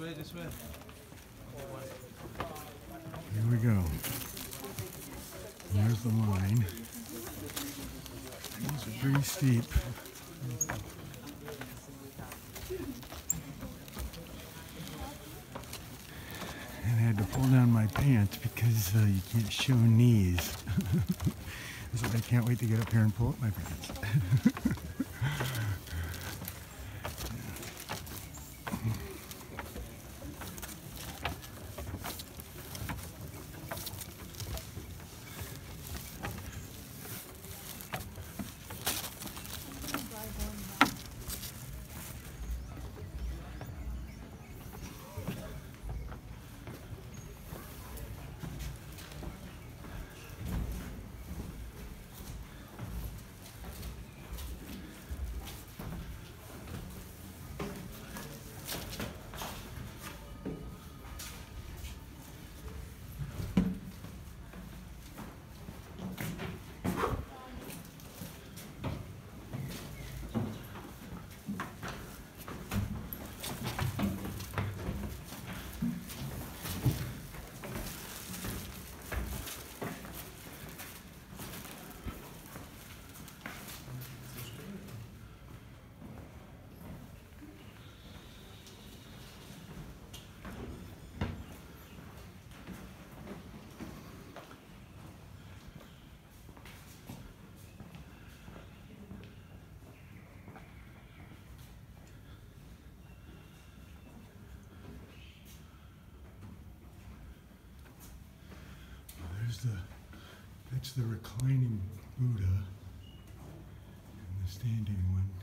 way, this way. Here we go. There's the line. These are pretty steep. And I had to pull down my pants because you can't show knees. So I can't wait to get up here and pull up my pants. That's the reclining Buddha and the standing one.